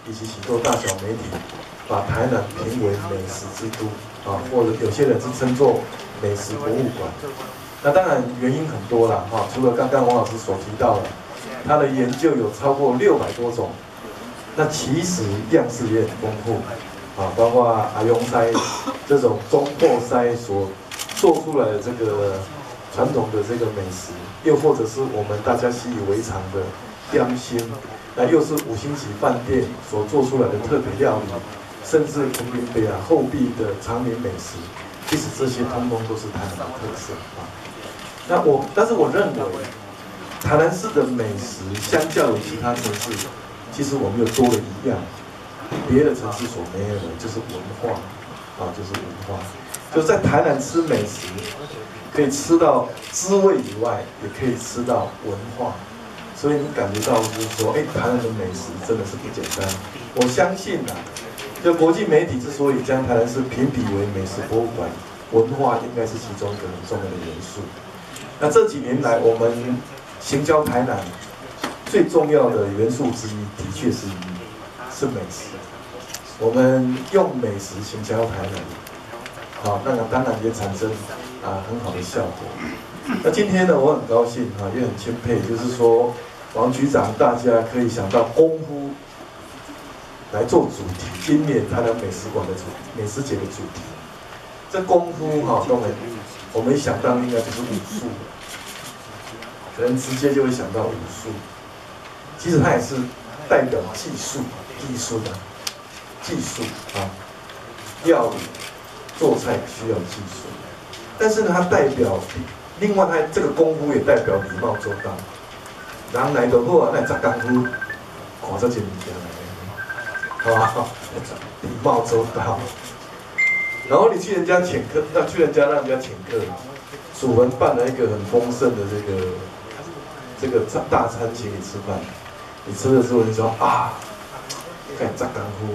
以及许多大小媒体，把台南评为美食之都啊，或者有些人是称作美食博物馆。那当然原因很多啦，哈，除了刚刚王老师所提到的，他的研究有超过600多种，那其实样式也很丰富啊，包括阿庸筛这种中破筛所做出来的这个传统的这个美食，又或者是我们大家习以为常的点心，那又是5星级饭店所做出来的特别料理，甚至昆明北啊后壁的长岭美食，其实这些通通都是台南的特色啊。但是我认为，台南市的美食相较于其他城市，其实我们又多了一样，别的城市所没有的，就是文化啊，就是文化。就在台南吃美食，可以吃到滋味以外，也可以吃到文化。所以你感觉到就是说，台南的美食真的是不简单。我相信啊，就国际媒体之所以将台南市评比为美食博物馆，文化应该是其中一个很重要的元素。那这几年来，我们行销台南最重要的元素之一，的确是美食。我们用美食行销台南，好，那个当然也产生很好的效果。那今天呢，我很高兴也很钦佩，就是说王局长大家可以想到功夫来做主题，今年台南美食馆的美食节的主题。这功夫当然我们一想到应该就是武术。可能直接就会想到武术，其实它也是代表技术的技术啊，料理做菜需要技术，但是呢，它代表另外它这个功夫也代表礼貌周到。人来就好啊，那十功夫，看这件物件来，好吧？礼貌周到。然后你去人家请客，去人家让人家请客，楚文办了一个很丰盛的这个大餐请你吃饭，你吃了之后你说啊，你看十功夫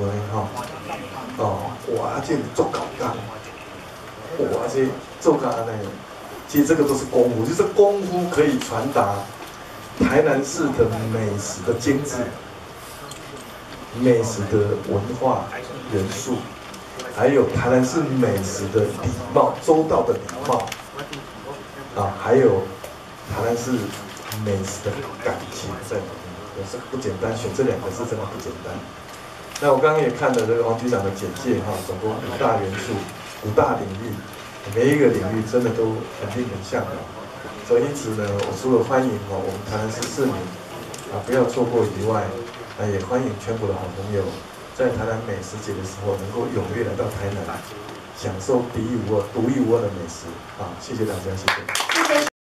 哇，这做搞干，哇，这做干那个，其实这个都是功夫，就是功夫可以传达台南市的美食的精致，美食的文化元素，还有台南市美食的礼貌，周到的礼貌，还有台南市美食的感情在里面，也是不简单，选这2个是真的不简单。那我刚刚也看了这个王局长的简介总共5大元素、5大领域，每一个领域真的都很令人向往。所以因此呢，我除了欢迎我们台南市市民不要错过以外，也欢迎全国的好朋友在台南美食节的时候能够踊跃来到台南，享受独一无二的美食谢谢大家，谢谢。